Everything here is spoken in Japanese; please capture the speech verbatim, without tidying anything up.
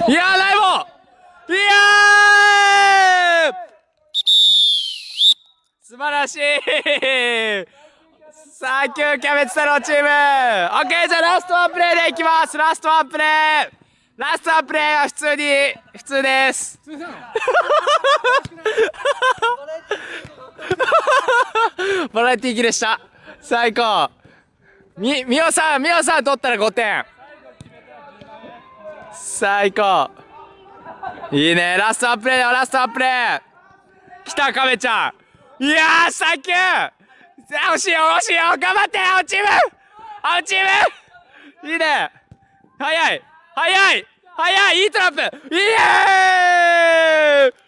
いやー、ライボいやー素晴らしいさあ、キューキャベツ太郎チーム。オッケー、じゃあラストワンプレーでいきます。ラストワンプレー。ラストワンプレーは普通に、普通です。バラエティー機でした。最高。み、みおさん、みおさん取ったらごてん。最高。いいね。ラストワンプレーだよ、ラストワンプレー。来た、亀ちゃん。いやー、サンキュー。惜しいよ、惜しいよ。頑張って、青チーム。青チーム。いいね。早い。早い。早い。いいトラップ。イエーイ